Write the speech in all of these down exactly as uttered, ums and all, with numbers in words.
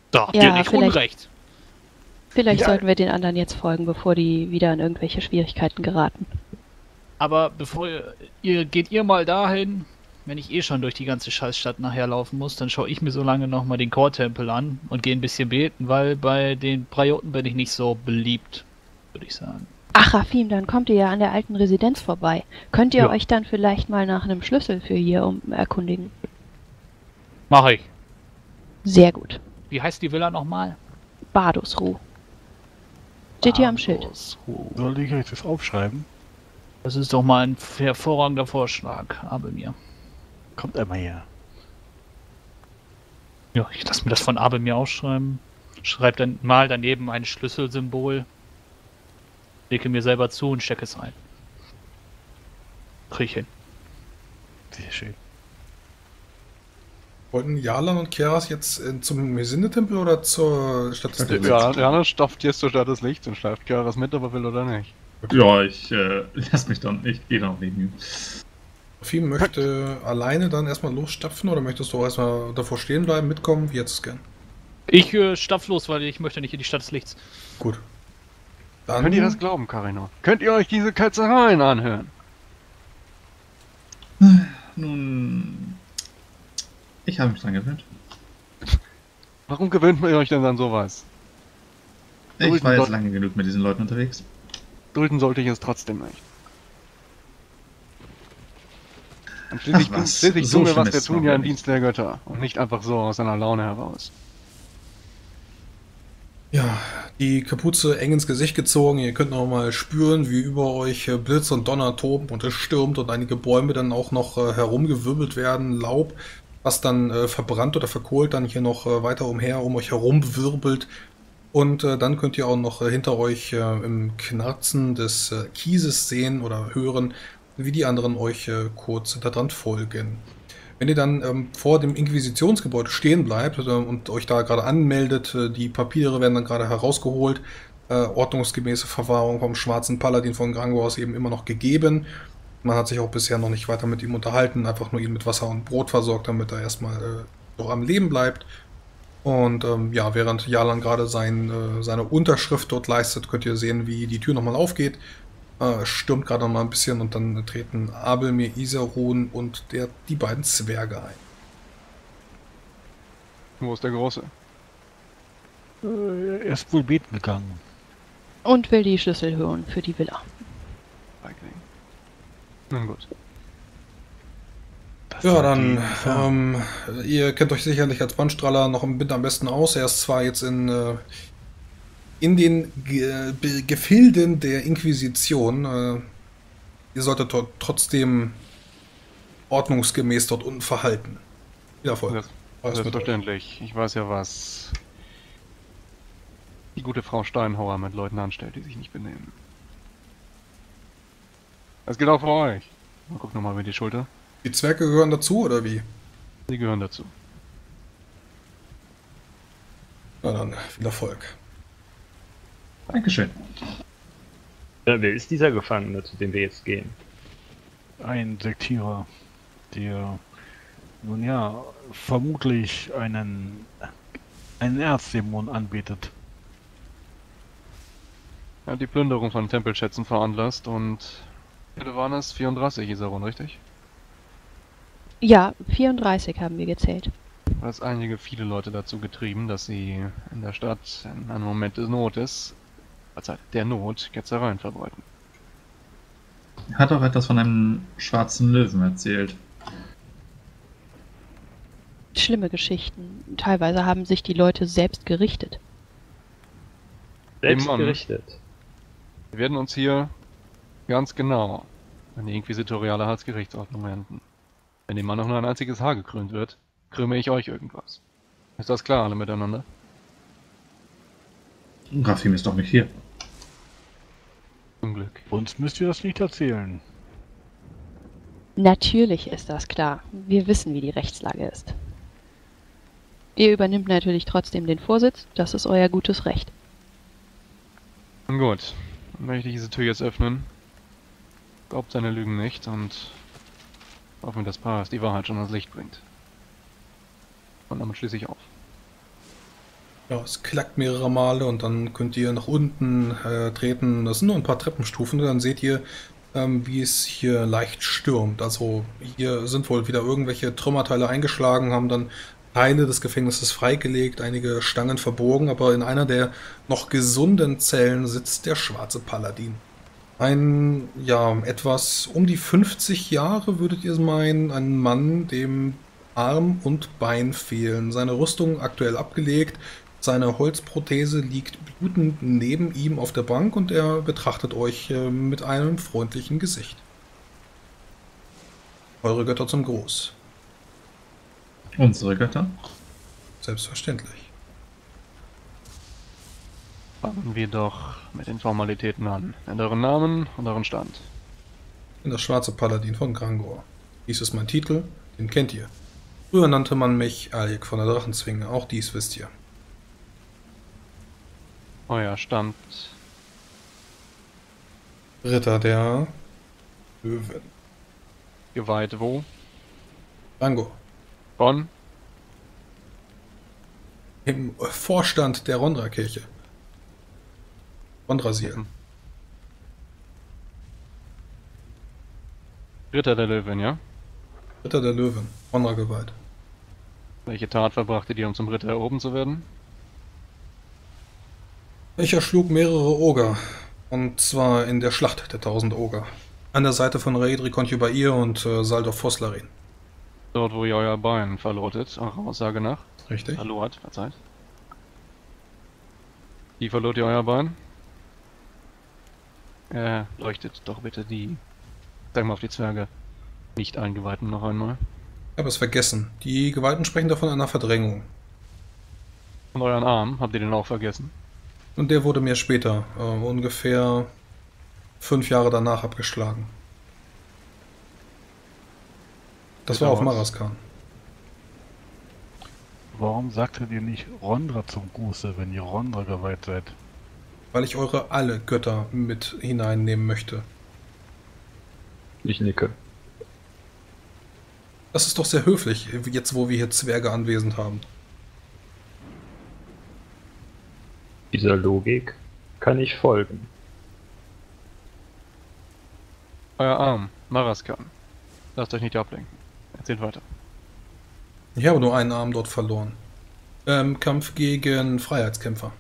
Da habt ihr Ja, nicht vielleicht, Unrecht. vielleicht Ja. sollten wir den anderen jetzt folgen, bevor die wieder in irgendwelche Schwierigkeiten geraten. Aber bevor ihr, ihr geht ihr mal dahin, wenn ich eh schon durch die ganze Scheißstadt nachher laufen muss, dann schaue ich mir so lange nochmal den Core-Tempel an und gehe ein bisschen beten, weil bei den Prioten bin ich nicht so beliebt, würde ich sagen. Ach, Rafim, dann kommt ihr ja an der alten Residenz vorbei. Könnt ihr Ja. euch dann vielleicht mal nach einem Schlüssel für hier um erkundigen? Mach ich. Sehr gut. Wie heißt die Villa nochmal? Bardusruh. Steht hier am Schild. Bardusruh. Soll ich euch das aufschreiben? Das ist doch mal ein hervorragender Vorschlag, aber mir. Kommt einmal her. Ja, ich lasse mir das von Abe mir ausschreiben. Schreib dann mal daneben ein Schlüsselsymbol. Lege mir selber zu und stecke es ein. Krieg ich hin. Sehr schön. Wollten Jalan und Keras jetzt äh, zum Mesinde-Tempel oder zur Stadt des Lichts? Ja, Jana stopft jetzt zur Stadt des Lichts und schleift Chiaras mit, ob er will oder nicht. Ja, ich äh, lass mich dann, ich gehe dann neben ihm. Rafim möchte alleine dann erstmal losstapfen oder möchtest du auch erstmal davor stehen bleiben, mitkommen? Wie jetzt es gern. Ich äh, stapf los, weil ich möchte nicht in die Stadt des Lichts. Gut. Dann Könnt ihr das glauben, Carino? Könnt ihr euch diese Ketzereien anhören? Nun, ich habe mich dran gewöhnt. Warum gewöhnt ihr euch denn dann sowas? Ich Dulden war jetzt soll- lange genug mit diesen Leuten unterwegs. Dulden sollte ich es trotzdem nicht. Und schließlich, Ach tun- was, schließlich so tun wir schlimm was, ist wir es tun noch ja im nicht. Dienst der Götter und nicht einfach so aus einer Laune heraus. Ja, die Kapuze eng ins Gesicht gezogen. Ihr könnt noch mal spüren, wie über euch äh, Blitz und Donner toben und es stürmt und einige Bäume dann auch noch äh, herumgewirbelt werden. Laub, was dann äh, verbrannt oder verkohlt, dann hier noch äh, weiter umher um euch herum wirbelt. Und äh, dann könnt ihr auch noch äh, hinter euch äh, im Knarzen des äh, Kieses sehen oder hören, wie die anderen euch äh, kurz hinter dran folgen. Wenn ihr dann ähm, vor dem Inquisitionsgebäude stehen bleibt äh, und euch da gerade anmeldet, äh, die Papiere werden dann gerade herausgeholt, äh, ordnungsgemäße Verwahrung vom schwarzen Paladin von Grangor eben immer noch gegeben. Man hat sich auch bisher noch nicht weiter mit ihm unterhalten, einfach nur ihn mit Wasser und Brot versorgt, damit er erstmal äh, noch am Leben bleibt. Und ähm, ja, während Jalan gerade sein, äh, seine Unterschrift dort leistet, könnt ihr sehen, wie die Tür nochmal aufgeht. Äh, stürmt gerade noch mal ein bisschen und dann treten Abelmir, Isarun und der, die beiden Zwerge ein. Wo ist der Große? Äh, er ist wohl beten gegangen. Und will die Schlüssel hören für die Villa. Feigling. Nun gut. Das Ja, sollte dann, ihn fahren. ähm, ihr kennt euch sicherlich als Bandstrahler noch im Winter am besten aus. Er ist zwar jetzt in, äh, in den Ge Be- Gefilden der Inquisition. Äh, ihr solltet dort trotzdem ordnungsgemäß dort unten verhalten. Viel Erfolg. Das, Was mit euch? selbstverständlich. Ich weiß ja, was die gute Frau Steinhauer mit Leuten anstellt, die sich nicht benehmen. Das gilt auch für euch. Mal guck nochmal über die Schulter. Die Zwerge gehören dazu, oder wie? Sie gehören dazu. Na dann, viel Erfolg. Dankeschön. Wer wer ist dieser Gefangene, zu dem wir jetzt gehen? Ein Sektierer, der, nun ja, vermutlich einen, einen Erzdämon anbetet. Er hat die Plünderung von Tempelschätzen veranlasst und... Bitte waren es vierunddreißig, Isarun, richtig? Ja, vierunddreißig haben wir gezählt. Hat es einige, viele Leute dazu getrieben, dass sie in der Stadt in einem Moment des Notes, also der Not, Ketzereien verbreiten. Er hat auch etwas von einem schwarzen Löwen erzählt. Schlimme Geschichten. Teilweise haben sich die Leute selbst gerichtet. Selbst Mann. gerichtet. Wir werden uns hier ganz genau an die inquisitoriale Halsgerichtsordnung wenden. Wenn dem Mann noch nur ein einziges Haar gekrönt wird, krüme ich euch irgendwas. Ist das klar, alle miteinander? Rafim ist doch nicht hier. Zum Glück. Uns müsst ihr das nicht erzählen. Natürlich ist das klar. Wir wissen, wie die Rechtslage ist. Ihr übernimmt natürlich trotzdem den Vorsitz. Das ist euer gutes Recht. Nun gut, dann möchte ich diese Tür jetzt öffnen. Glaubt seine Lügen nicht und hoffen, dass Paras die Wahrheit schon ans Licht bringt. Und damit schließe ich auf. Ja, es klackt mehrere Male und dann könnt ihr nach unten äh, treten. Das sind nur ein paar Treppenstufen. Dann seht ihr, ähm, wie es hier leicht stürmt. Also hier sind wohl wieder irgendwelche Trümmerteile eingeschlagen, haben dann Teile des Gefängnisses freigelegt, einige Stangen verborgen, aber in einer der noch gesunden Zellen sitzt der schwarze Paladin. Ein, ja, etwas um die fünfzig Jahre, würdet ihr meinen, ein Mann, dem Arm und Bein fehlen. Seine Rüstung aktuell abgelegt, seine Holzprothese liegt blutend neben ihm auf der Bank und er betrachtet euch äh, mit einem freundlichen Gesicht. Eure Götter zum Gruß. Unsere Götter? Selbstverständlich. Fangen wir doch mit den Formalitäten an. Nennt euren Namen und euren Stand. Ich bin der schwarze Paladin von Grangor. Dies ist mein Titel, den kennt ihr. Früher nannte man mich Aljek von der Drachenzwinge, auch dies wisst ihr. Euer Stand. Ritter der Löwen. Geweiht wo? Grangor. Von? Im Vorstand der Rondra-Kirche. Rondrasil. Mhm. Ritter der Löwen, ja? Ritter der Löwen. Rondra geweiht. Welche Tat verbrachte ihr, um zum Ritter erhoben zu werden? Ich erschlug mehrere Oger. Und zwar in der Schlacht der tausend Oger. An der Seite von Raedri Contubair und äh, Saldor Foslarin. Dort, wo ihr euer Bein verlotet, eurer Aussage nach. Richtig? Verlort, verzeiht. Wie verlot ihr euer Bein? Äh, leuchtet doch bitte die, sag mal auf die Zwerge, nicht Eingeweihten noch einmal. Ich habe es vergessen. Die Geweihten sprechen davon einer Verdrängung. Und euren Arm, habt ihr den auch vergessen? Und der wurde mir später, äh, ungefähr fünf Jahre danach, abgeschlagen. Das war auf Maraskan. Warum sagtet ihr nicht Rondra zum Gruße, wenn ihr Rondra geweiht seid? Weil ich eure alle Götter mit hineinnehmen möchte. Ich nicke. Das ist doch sehr höflich, jetzt wo wir hier Zwerge anwesend haben. Dieser Logik kann ich folgen. Euer Arm, Maraskan. Lasst euch nicht ablenken. Erzählt weiter. Ich habe nur einen Arm dort verloren. Ähm, Kampf gegen Freiheitskämpfer.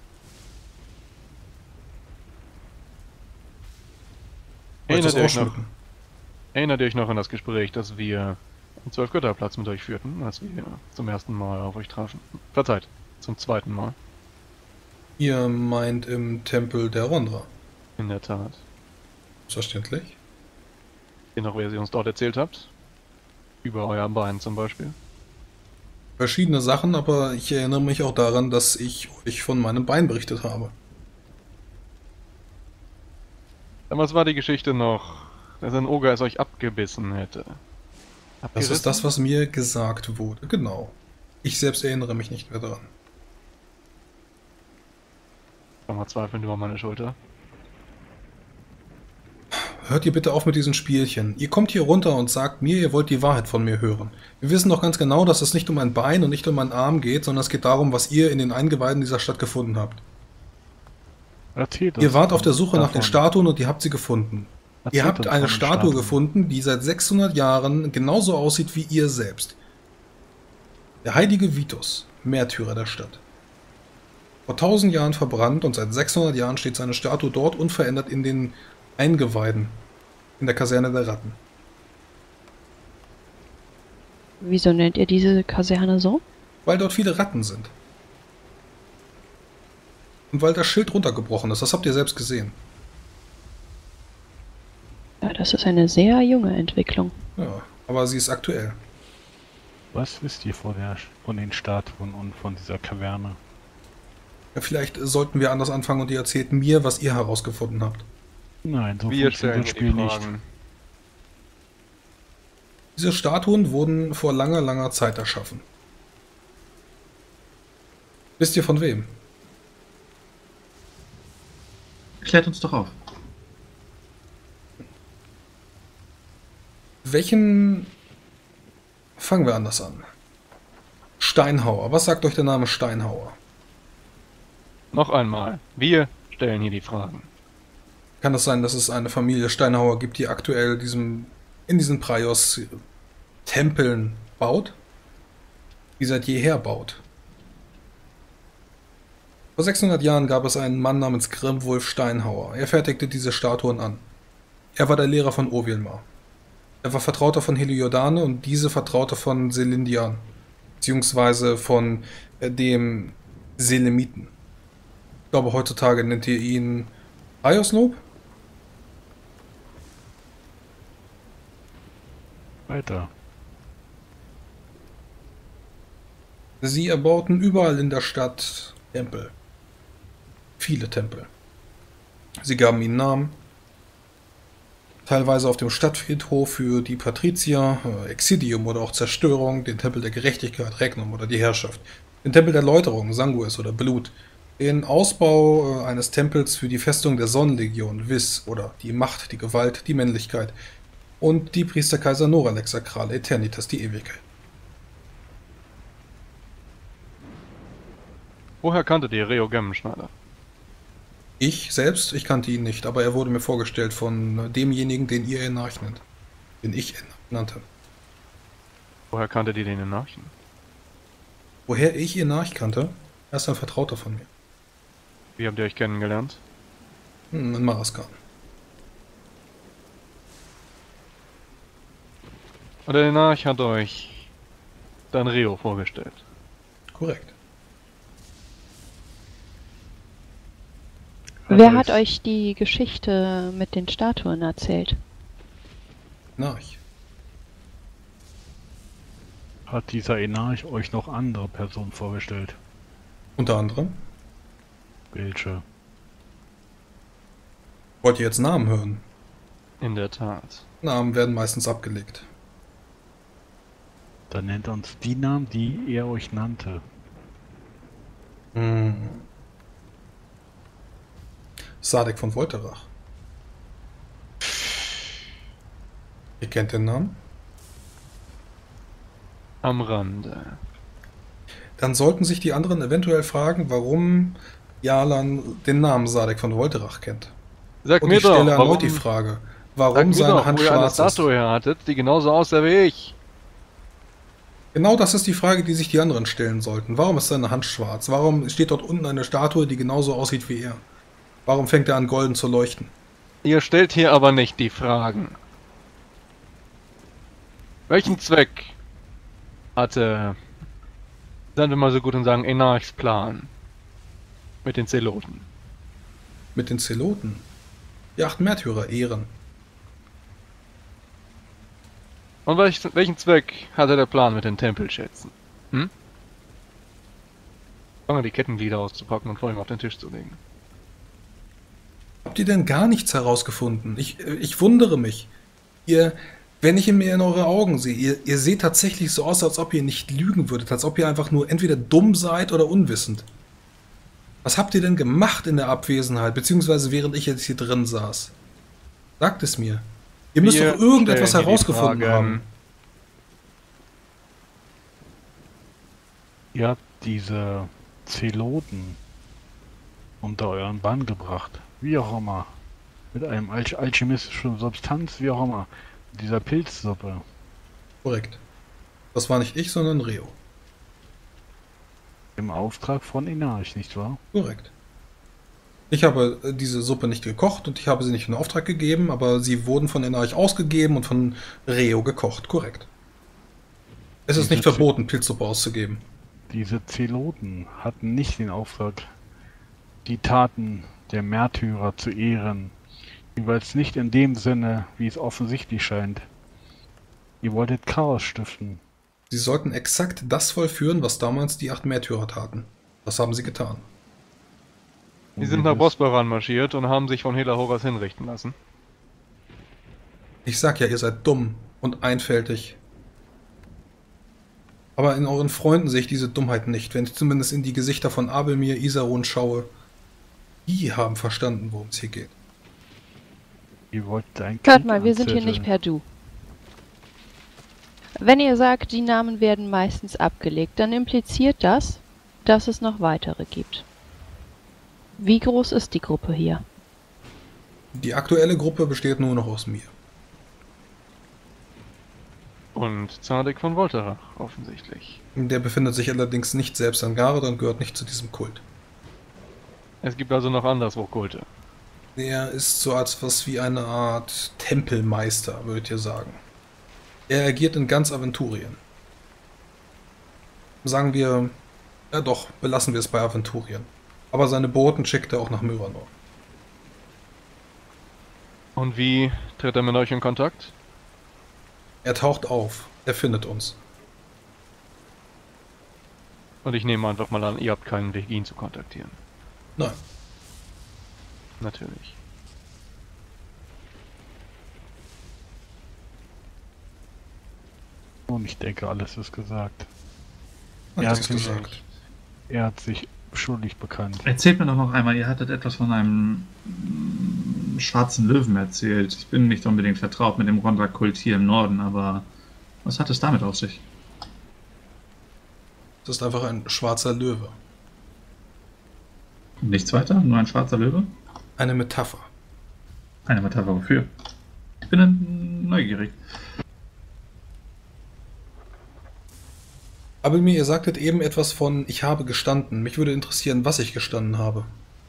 Erinnert ihr, euch noch, ausschmücken? erinnert ihr euch noch an das Gespräch, das wir am Zwölfgötterplatz mit euch führten, als wir zum ersten Mal auf euch trafen? Verzeiht, zum zweiten Mal. Ihr meint im Tempel der Rondra. In der Tat. Verständlich. Ihr noch, wer sie uns dort erzählt habt? Über euer Bein zum Beispiel. Verschiedene Sachen, aber ich erinnere mich auch daran, dass ich euch von meinem Bein berichtet habe. Damals war die Geschichte noch, dass ein Oger es euch abgebissen hätte. Das Abgerissen? ist das, was mir gesagt wurde. Genau. Ich selbst erinnere mich nicht mehr daran. Schau mal zweifelnd über meine Schulter. Hört ihr bitte auf mit diesen Spielchen. Ihr kommt hier runter und sagt mir, ihr wollt die Wahrheit von mir hören. Wir wissen doch ganz genau, dass es nicht um ein Bein und nicht um einen Arm geht, sondern es geht darum, was ihr in den Eingeweiden dieser Stadt gefunden habt. Erzählt Ihr uns wart auf der Suche nach davon. den Statuen und ihr habt sie gefunden. Erzählt Ihr habt uns eine von den Statue Statuen. gefunden, die seit sechshundert Jahren genauso aussieht wie ihr selbst. Der heilige Vitus, Märtyrer der Stadt. Vor tausend Jahren verbrannt und seit sechshundert Jahren steht seine Statue dort unverändert in den Eingeweiden, in der Kaserne der Ratten. Wieso nennt ihr diese Kaserne so? Weil dort viele Ratten sind. Und weil das Schild runtergebrochen ist, das habt ihr selbst gesehen. Ja, das ist eine sehr junge Entwicklung. Ja, aber sie ist aktuell. Was wisst ihr von, der, von den Statuen und von dieser Kaverne? Ja, vielleicht sollten wir anders anfangen und ihr erzählt mir, was ihr herausgefunden habt. Nein, so Wir funktioniert stellen das die Spiel nicht. Fragen. Diese Statuen wurden vor langer, langer Zeit erschaffen. Wisst ihr von wem? Klärt uns doch auf. Welchen... Fangen wir anders an. Steinhauer. Was sagt euch der Name Steinhauer? Noch einmal, wir stellen hier die Fragen. Kann es sein, dass es eine Familie Steinhauer gibt, die aktuell diesem, in diesen Praios Tempeln baut? Die seit jeher baut. Vor sechshundert Jahren gab es einen Mann namens Grimwulf Steinhauer. Er fertigte diese Statuen an. Er war der Lehrer von Ovilmar. Er war Vertrauter von Heliodane und diese Vertrauter von Selindian, beziehungsweise von äh, dem Selemiten. Ich glaube, heutzutage nennt ihr ihn Aiosnob? Weiter. Sie erbauten überall in der Stadt Tempel. Viele Tempel. Sie gaben ihnen Namen. Teilweise auf dem Stadtfriedhof für die Patrizier, äh, Exidium oder auch Zerstörung, den Tempel der Gerechtigkeit, Regnum oder die Herrschaft, den Tempel der Läuterung, Sanguis oder Blut, den Ausbau äh, eines Tempels für die Festung der Sonnenlegion, Vis oder die Macht, die Gewalt, die Männlichkeit und die Priesterkaiser Noralex Sakrale, Eternitas, die Ewigkeit. Woher kanntet ihr Reo Gemmenschneider? Ich selbst, ich kannte ihn nicht, aber er wurde mir vorgestellt von demjenigen, den ihr Enarch nennt. Den ich nannte. Woher kanntet ihr den Enarchen? Woher ich Enarch kannte? Er ist ein Vertrauter von mir. Wie habt ihr euch kennengelernt? Hm, in Maraskan. Und der Enarch hat euch dann Reo vorgestellt. Korrekt. Wer hat euch die Geschichte mit den Statuen erzählt? Enarch. Hat dieser Enarch euch noch andere Personen vorgestellt? Unter anderem? Welche? Wollt ihr jetzt Namen hören? In der Tat. Namen werden meistens abgelegt. Dann nennt uns die Namen, die er euch nannte. Hm. Sadek von Volterach. Ihr kennt den Namen? Am Rande. Dann sollten sich die anderen eventuell fragen, warum Jalan den Namen Sadek von Volterach kennt. Sag Und mir ich stelle doch, erneut warum, die Frage, sag warum mir seine doch, Hand wo ihr eine schwarz ist. Statue her hattet, die genauso aussah wie ich. Genau das ist die Frage, die sich die anderen stellen sollten. Warum ist seine Hand schwarz? Warum steht dort unten eine Statue, die genauso aussieht wie er? Warum fängt er an, golden zu leuchten? Ihr stellt hier aber nicht die Fragen. Welchen Zweck hatte, seien wir mal so gut und sagen, Enarchs Plan mit den Zeloten? Mit den Zeloten? Die acht Märtyrer ehren. Und welch, welchen Zweck hatte der Plan mit den Tempelschätzen? Hm? Fangen die Kettenglieder auszupacken und vor ihm auf den Tisch zu legen. Habt ihr denn gar nichts herausgefunden? Ich, ich wundere mich. Ihr, wenn ich mir in eure Augen sehe, ihr, ihr seht tatsächlich so aus, als ob ihr nicht lügen würdet, als ob ihr einfach nur entweder dumm seid oder unwissend. Was habt ihr denn gemacht in der Abwesenheit, beziehungsweise während ich jetzt hier drin saß? Sagt es mir. Ihr müsst Wir doch irgendetwas stellen hier die herausgefunden Fragen. haben. Ihr habt diese Zeloten unter euren Bann gebracht. Wie auch immer. Mit einem Al alchemistischen Substanz, wie auch immer. Mit dieser Pilzsuppe. Korrekt. Das war nicht ich, sondern Reo. Im Auftrag von Enarch, nicht wahr? Korrekt. Ich habe äh, diese Suppe nicht gekocht und ich habe sie nicht in Auftrag gegeben, aber sie wurden von Enarch ausgegeben und von Reo gekocht. Korrekt. Es ist Diese nicht verboten, Pilzsuppe auszugeben. Diese Zeloten hatten nicht den Auftrag, die Taten der Märtyrer zu ehren. Jeweils nicht in dem Sinne, wie es offensichtlich scheint. Ihr wolltet Chaos stiften. Sie sollten exakt das vollführen, was damals die acht Märtyrer taten. Das haben sie getan. Die sind nach Bosporan marschiert und haben sich von Hela Horas hinrichten lassen. Ich sag ja, ihr seid dumm und einfältig. Aber in euren Freunden sehe ich diese Dummheit nicht, wenn ich zumindest in die Gesichter von Abelmir, Isarun schaue. Die haben verstanden, worum es hier geht. Ihr wollt ein Hört Kind mal, wir sind hier nicht anzetteln. per Du. Wenn ihr sagt, die Namen werden meistens abgelegt, dann impliziert das, dass es noch weitere gibt. Wie groß ist die Gruppe hier? Die aktuelle Gruppe besteht nur noch aus mir. Und Zadek von Volterach, offensichtlich. Der befindet sich allerdings nicht selbst an Gareth und gehört nicht zu diesem Kult. Es gibt also noch anderswo Kulte. Der ist so etwas wie eine Art Tempelmeister, würdet ihr sagen. Er agiert in ganz Aventurien. Sagen wir, ja doch, belassen wir es bei Aventurien. Aber seine Boten schickt er auch nach Myranor. Und wie tritt er mit euch in Kontakt? Er taucht auf, er findet uns. Und ich nehme einfach mal an, ihr habt keinen Weg, ihn zu kontaktieren. Nein. Natürlich. Und ich denke, alles ist gesagt. Hat Er er hat, sich sich, gesagt. er hat sich schuldig bekannt. Erzählt mir doch noch einmal, ihr hattet etwas von einem mm, schwarzen Löwen erzählt. Ich bin nicht unbedingt vertraut mit dem Rondrak-Kult hier im Norden, aber was hat es damit auf sich? Das ist einfach ein schwarzer Löwe. Nichts weiter? Nur ein schwarzer Löwe? Eine Metapher. Eine Metapher wofür? Ich bin dann neugierig. Aber mir, ihr sagtet eben etwas von, ich habe gestanden. Mich würde interessieren, was ich gestanden habe.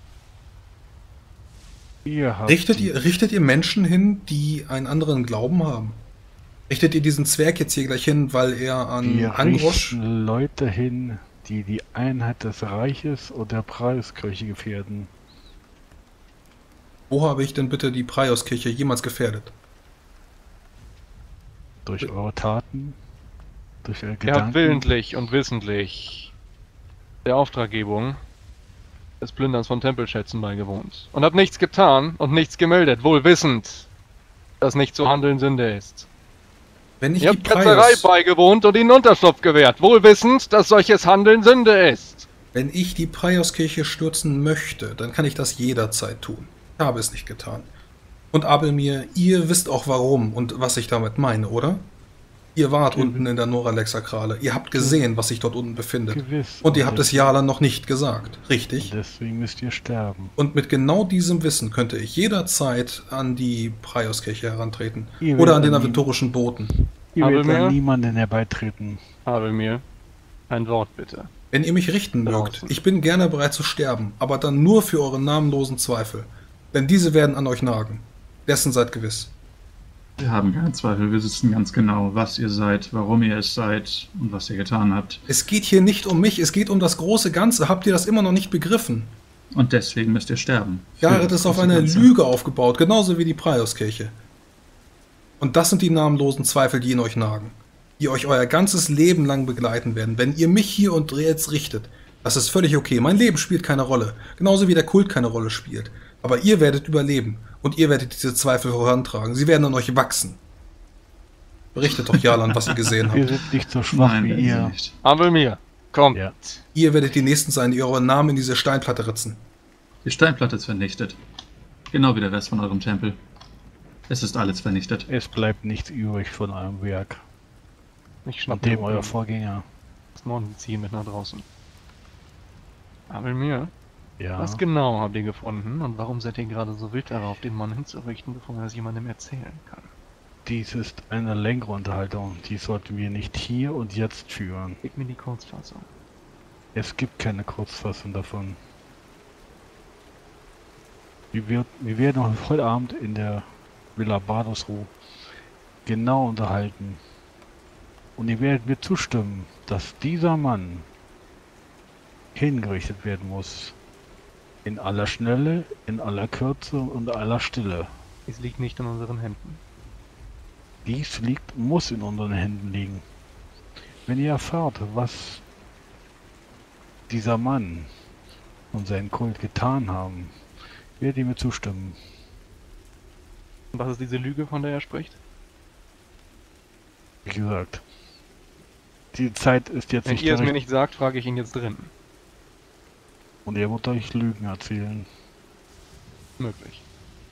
Ihr habt Richtet die- ihr, richtet ihr Menschen hin, die einen anderen Glauben haben? Richtet ihr diesen Zwerg jetzt hier gleich hin, weil er an Wir Angrosch... richten Leute hin, die die Einheit des Reiches und der Preiskirche gefährden. Wo habe ich denn bitte die Praios-Kirche jemals gefährdet? Durch eure Taten, durch eure Ihr habt Gedanken. willentlich und wissentlich der Auftraggebung des Plünderns von Tempelschätzen beigewohnt. Und habt nichts getan und nichts gemeldet, wohl wissend, dass nicht zu handeln Sünde ist. Wenn ich Ihr die habt Ketzerei Praios, beigewohnt und ihnen Unterschlupf gewährt, wohl wissend, dass solches Handeln Sünde ist. wenn ich die Praios-Kirche stürzen möchte, dann kann ich das jederzeit tun. Ich habe es nicht getan. Und Abelmir, ihr wisst auch warum und was ich damit meine, oder? Ihr wart Mhm. unten in der Noralex-Sakrale. Ihr habt gesehen, was sich dort unten befindet. Gewiss. Und ihr habt es des- Jalan noch nicht gesagt, richtig? Und deswegen müsst ihr sterben. Und mit genau diesem Wissen könnte ich jederzeit an die Praios-Kirche herantreten. Ihr Oder werdet an den an die- aventurischen Booten. Ihr Aber werdet mehr? an niemanden herbeitreten. Habe mir ein Wort bitte. Wenn ihr mich richten mögt, Draußen. ich bin gerne bereit zu sterben, aber dann nur für eure namenlosen Zweifel. Denn diese werden an euch nagen. Dessen seid gewiss. Wir haben keinen Zweifel, wir wissen ganz genau, was ihr seid, warum ihr es seid und was ihr getan habt. Es geht hier nicht um mich, es geht um das große Ganze. Habt ihr das immer noch nicht begriffen? Und deswegen müsst ihr sterben. Gareth Für ist auf das eine Ganze. Lüge aufgebaut, genauso wie die Praios-Kirche. Und das sind die namenlosen Zweifel, die in euch nagen. Die euch euer ganzes Leben lang begleiten werden, wenn ihr mich hier und jetzt richtet. Das ist völlig okay. Mein Leben spielt keine Rolle. Genauso wie der Kult keine Rolle spielt. Aber ihr werdet überleben. Und ihr werdet diese Zweifel vorantragen. Sie werden an euch wachsen. Berichtet doch Jalan, was ihr gesehen Wir habt. sind nicht so schwach Nein, wie werden sie ihr. nicht. Habe mir. Kommt. Ja. Ihr werdet die Nächsten sein, die euren Namen in diese Steinplatte ritzen. Die Steinplatte ist vernichtet. Genau wie der Rest von eurem Tempel. Es ist alles vernichtet. Es bleibt nichts übrig von eurem Werk. Ich schnapp Und dem mir euer das Vorgänger. Morgenziehen mit nach draußen. Aber mir. Ja. Was genau habt ihr gefunden und warum seid ihr gerade so wild darauf, den Mann hinzurichten, bevor er es jemandem erzählen kann? Dies ist eine längere Unterhaltung. Die sollten wir nicht hier und jetzt führen. Gib mir die Kurzfassung. Es gibt keine Kurzfassung davon. Wir, wird, wir werden uns heute Abend in der Villa Bardosruh genau unterhalten. Und ihr werdet mir zustimmen, dass dieser Mann hingerichtet werden muss. In aller Schnelle, in aller Kürze und aller Stille. Es liegt nicht in unseren Händen. Dies liegt, muss in unseren Händen liegen. Wenn ihr erfahrt, was dieser Mann und sein Kult getan haben, werdet ihr mir zustimmen. Und was ist diese Lüge, von der er spricht? Wie gesagt, die Zeit ist jetzt Wenn nicht ihr es der mir Richt- nicht sagt, frage ich ihn jetzt drin. und er wird euch Lügen erzählen. Möglich.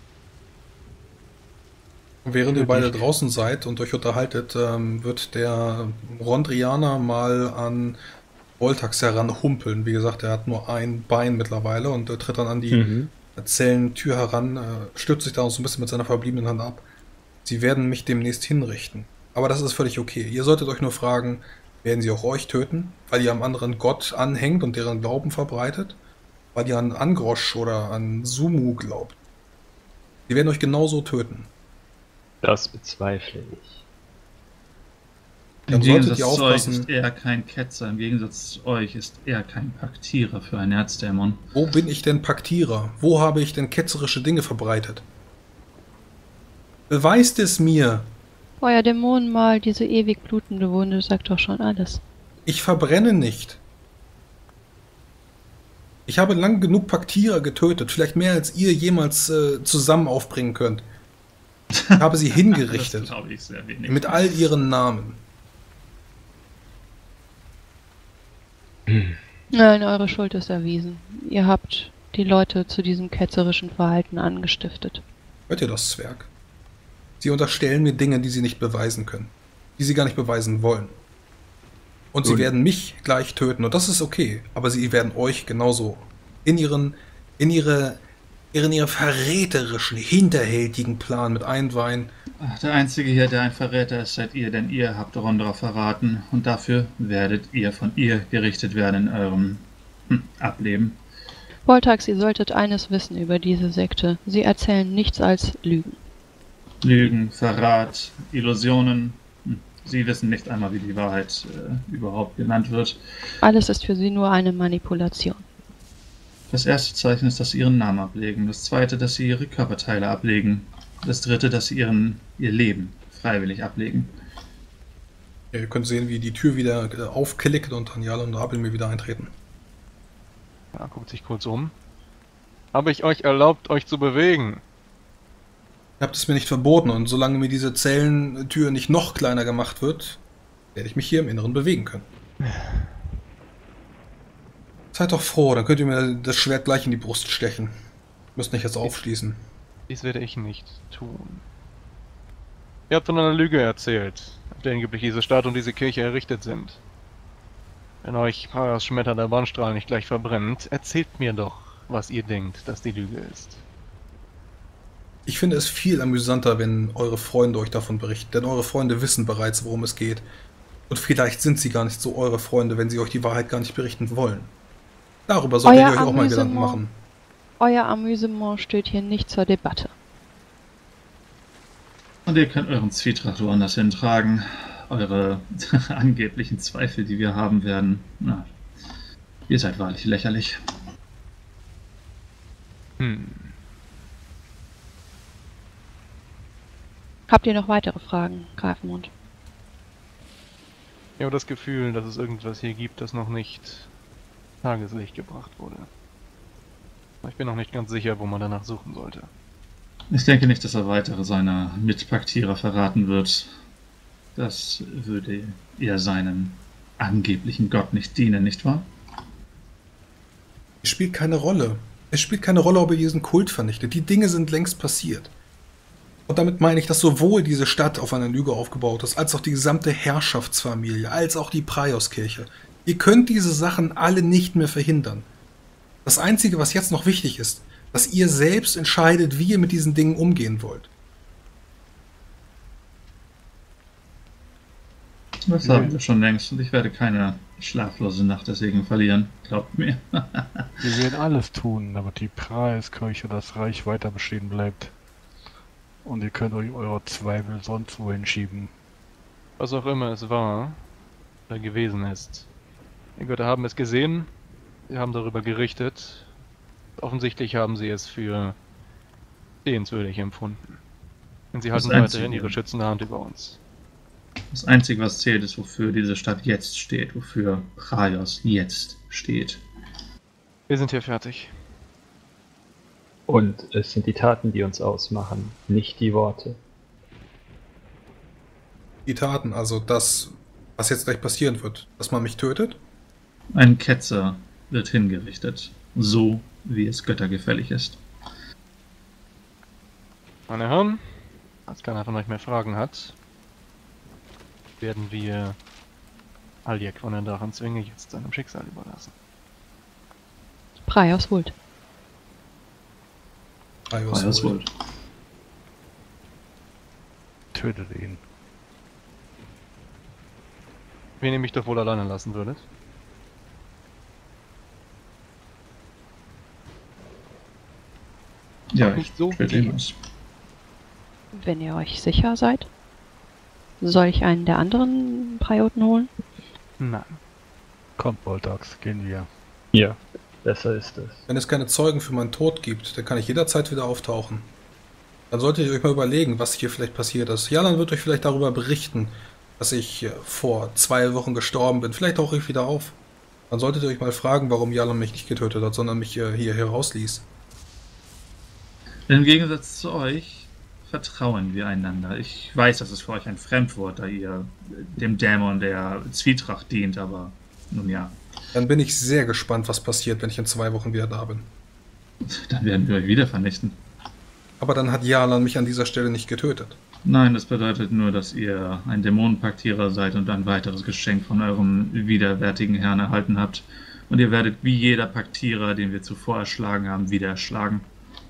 Während Für ihr beide dich. draußen seid und euch unterhaltet, ähm, wird der Rondrianer mal an Voltax heranhumpeln. Wie gesagt, er hat nur ein Bein mittlerweile und er tritt dann an die Mhm. Zellentür heran, äh, stützt sich da auch so ein bisschen mit seiner verbliebenen Hand ab. Sie werden mich demnächst hinrichten. Aber das ist völlig okay. Ihr solltet euch nur fragen, werden sie auch euch töten, weil ihr am anderen Gott anhängt und deren Glauben verbreitet? Weil ihr an Angrosch oder an Sumu glaubt? Sie werden euch genauso töten. Das bezweifle ich. Dann Im solltet Gegensatz ihr zu euch aufpassen. ist er kein Ketzer, im Gegensatz zu euch ist er kein Paktierer für einen Erzdämon. Wo bin ich denn Paktierer? Wo habe ich denn ketzerische Dinge verbreitet? Beweist es mir! Euer Dämonenmal, diese ewig blutende Wunde, sagt doch schon alles. Ich verbrenne nicht. Ich habe lang genug Paktierer getötet, vielleicht mehr als ihr jemals äh, zusammen aufbringen könnt. Ich habe sie Das hingerichtet, glaube ich sehr wenig. mit all ihren Namen. Nein, eure Schuld ist erwiesen. Ihr habt die Leute zu diesem ketzerischen Verhalten angestiftet. Hört ihr das, Zwerg? Sie unterstellen mir Dinge, die sie nicht beweisen können, die sie gar nicht beweisen wollen. Und sie Gut. werden mich gleich töten und das ist okay, aber sie werden euch genauso in ihren, in ihre, in ihre verräterischen, hinterhältigen Plan mit einweihen. Ach, der Einzige hier, der ein Verräter ist, seid ihr, denn ihr habt Rondra verraten und dafür werdet ihr von ihr gerichtet werden in eurem hm, Ableben. Voltax, ihr solltet eines wissen über diese Sekte. Sie erzählen nichts als Lügen. Lügen, Verrat, Illusionen. Hm, Sie wissen nicht einmal, wie die Wahrheit äh, überhaupt genannt wird. Alles ist für sie nur eine Manipulation. Das erste Zeichen ist, dass sie ihren Namen ablegen. Das zweite, dass sie ihre Körperteile ablegen. Das dritte, dass sie ihren, ihr Leben freiwillig ablegen. Ja, ihr könnt sehen, wie die Tür wieder äh, aufklickt und Daniel und Abel mir wieder eintreten. Ja, guckt sich kurz um. Habe ich euch erlaubt, euch zu bewegen? Ihr habt es mir nicht verboten und solange mir diese Zellentür nicht noch kleiner gemacht wird, werde ich mich hier im Inneren bewegen können. Seid doch froh, dann könnt ihr mir das Schwert gleich in die Brust stechen. Müsst nicht jetzt aufschließen. Dies werde ich nicht tun. Ihr habt von einer Lüge erzählt, auf der angeblich diese Stadt und diese Kirche errichtet sind. Wenn euch Paras Schmetter der Bandstrahl nicht gleich verbrennt, erzählt mir doch, was ihr denkt, dass die Lüge ist. Ich finde es viel amüsanter, wenn eure Freunde euch davon berichten, denn eure Freunde wissen bereits, worum es geht. Und vielleicht sind sie gar nicht so eure Freunde, wenn sie euch die Wahrheit gar nicht berichten wollen. Darüber solltet Euer ihr euch auch mal Gedanken Amüsement. machen. Euer Amüsement steht hier nicht zur Debatte. Und ihr könnt euren Zwietracht woanders hintragen. Eure angeblichen Zweifel, die wir haben werden. Na, ihr seid wahrlich lächerlich. Hm. Habt ihr noch weitere Fragen, Greifenmund? Ich habe das Gefühl, dass es irgendwas hier gibt, das noch nicht Tageslicht gebracht wurde. Ich bin noch nicht ganz sicher, wo man danach suchen sollte. Ich denke nicht, dass er weitere seiner Mitpaktierer verraten wird. Das würde eher seinem angeblichen Gott nicht dienen, nicht wahr? Es spielt keine Rolle. Es spielt keine Rolle, ob ihr diesen Kult vernichtet. Die Dinge sind längst passiert. Und damit meine ich, dass sowohl diese Stadt auf einer Lüge aufgebaut ist, als auch die gesamte Herrschaftsfamilie, als auch die Praioskirche. Ihr könnt diese Sachen alle nicht mehr verhindern. Das Einzige, was jetzt noch wichtig ist, dass ihr selbst entscheidet, wie ihr mit diesen Dingen umgehen wollt. Das haben wir schon längst und ich werde keine schlaflose Nacht deswegen verlieren. Glaubt mir. Wir werden alles tun, damit die Praeskirche, das Reich weiter bestehen bleibt. Und ihr könnt euch eure Zweifel sonst wohin schieben. Was auch immer es war, oder gewesen ist. Die Götter haben es gesehen, sie haben darüber gerichtet. Offensichtlich haben sie es für sehenswürdig empfunden. Und sie Das halten Einzige. weiterhin ihre schützende Hand über uns. Das Einzige, was zählt, ist, wofür diese Stadt jetzt steht, wofür Praios jetzt steht. Wir sind hier fertig. Und es sind die Taten, die uns ausmachen, nicht die Worte. Die Taten, also das, was jetzt gleich passieren wird, dass man mich tötet. Ein Ketzer wird hingerichtet, so wie es göttergefällig ist. Meine Herren, als keiner von euch mehr Fragen hat, werden wir Aljek von den Drachenzwinge jetzt seinem Schicksal überlassen. Praios Vult. Praios Praios Vult. Vult. Tötet ihn. Wen ihr mich doch wohl alleine lassen würdet? Ja, nicht ich so töte viel. ihn aus. Wenn ihr euch sicher seid, soll ich einen der anderen Prioten holen? Nein. Kommt, Voltax, gehen wir. Ja, besser ist es. Wenn es keine Zeugen für meinen Tod gibt, dann kann ich jederzeit wieder auftauchen. Dann solltet ihr euch mal überlegen, was hier vielleicht passiert ist. Jalan wird euch vielleicht darüber berichten, dass ich äh, vor zwei Wochen gestorben bin. Vielleicht tauche ich wieder auf. Dann solltet ihr euch mal fragen, warum Jalan mich nicht getötet hat, sondern mich äh, hier herausließ. Im Gegensatz zu euch vertrauen wir einander. Ich weiß, das ist für euch ein Fremdwort, da ihr dem Dämon der Zwietracht dient, aber nun ja, Dann bin ich sehr gespannt, was passiert, wenn ich in zwei Wochen wieder da bin. dann werden wir euch wieder vernichten. Aber dann hat Jalan mich an dieser Stelle nicht getötet. Nein, das bedeutet nur, dass ihr ein Dämonenpaktierer seid und ein weiteres Geschenk von eurem widerwärtigen Herrn erhalten habt. Und ihr werdet wie jeder Paktierer, den wir zuvor erschlagen haben, wieder erschlagen.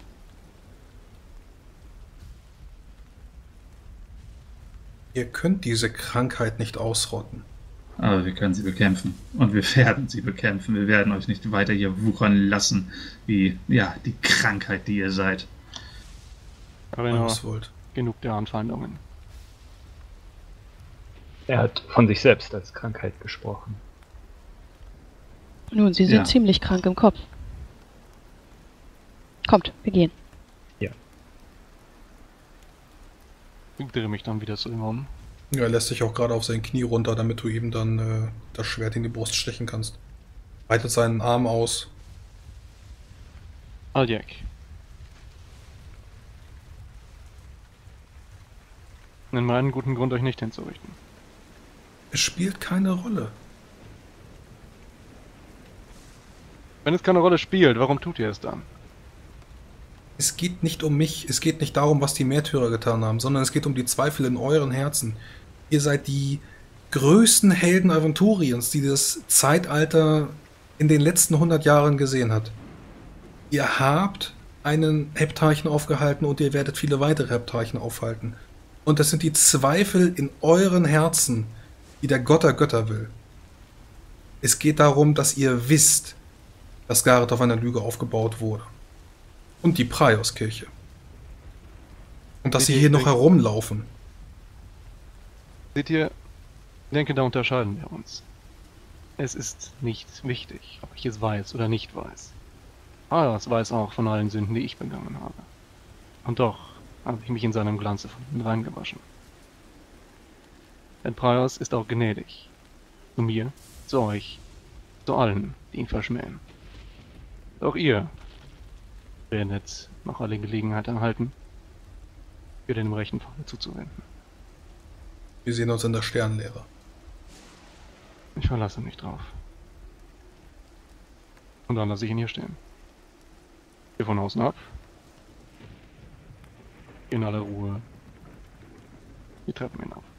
Ihr könnt diese Krankheit nicht ausrotten. Aber wir können sie bekämpfen. Und wir werden sie bekämpfen. Wir werden euch nicht weiter hier wuchern lassen, wie, ja, die Krankheit, die ihr seid. Arena, Was wollt. genug der Anfeindungen. Er hat von sich selbst als Krankheit gesprochen. Nun, Sie sind Ja. ziemlich krank im Kopf. Kommt, wir gehen. Ich drehe mich dann wieder zu ihm um. Ja, er lässt sich auch gerade auf sein Knie runter, damit du ihm dann äh, das Schwert in die Brust stechen kannst. Breitet seinen Arm aus. Aljek. Nenn mal einen guten Grund, euch nicht hinzurichten. Es spielt keine Rolle. Wenn es keine Rolle spielt, warum tut ihr es dann? Es geht nicht um mich, es geht nicht darum, was die Märtyrer getan haben, sondern es geht um die Zweifel in euren Herzen. Ihr seid die größten Helden Aventuriens, die das Zeitalter in den letzten hundert Jahren gesehen hat. Ihr habt einen Heptarchen aufgehalten und ihr werdet viele weitere Heptarchen aufhalten. Und das sind die Zweifel in euren Herzen, die der Gott der Götter will. Es geht darum, dass ihr wisst, dass Gareth auf einer Lüge aufgebaut wurde. Und die Praios-Kirche. Und dass Seht sie ihr hier noch übrigens- herumlaufen. Seht ihr, ich denke, da unterscheiden wir uns. Es ist nicht wichtig, ob ich es weiß oder nicht weiß. Praios weiß auch von allen Sünden, die ich begangen habe. Und doch habe ich mich in seinem Glanze von innen reingewaschen. Denn Praios ist auch gnädig. Zu mir, zu euch, zu allen, die ihn verschmähen. Auch ihr werdet noch alle Gelegenheit erhalten, für den rechten Pfad zuzuwenden. Wir sehen uns in der Sternlehre. Ich verlasse mich drauf. Und dann lasse ich ihn hier stehen. Hier von außen ab. In aller Ruhe. Die Treppen hinauf.